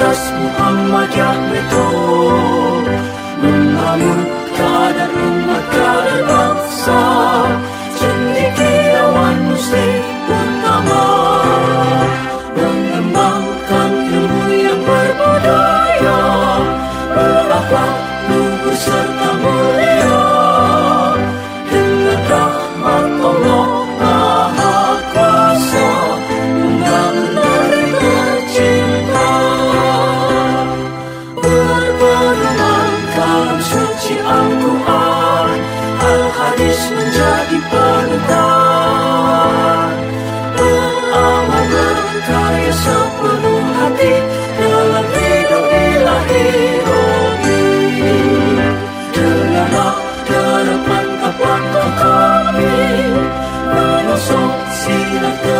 asas Muhammadiyah betul, membangun keadaan umat, keadaan bangsa, cendekiawan muslim utama, mengembangkan ilmu yang berbudaya, berakhlak luhur serta mulia, dengan rahmat Allah Maha Kuasa, membangun mereka cinta. Berpedoman kalam suci Al-Quran, Al-Hadis menjadi panutan, beramal berkarya sepenuh hati dalam hidup ilahi rohani. Dengarlah depan langkah kami, menyosong sinar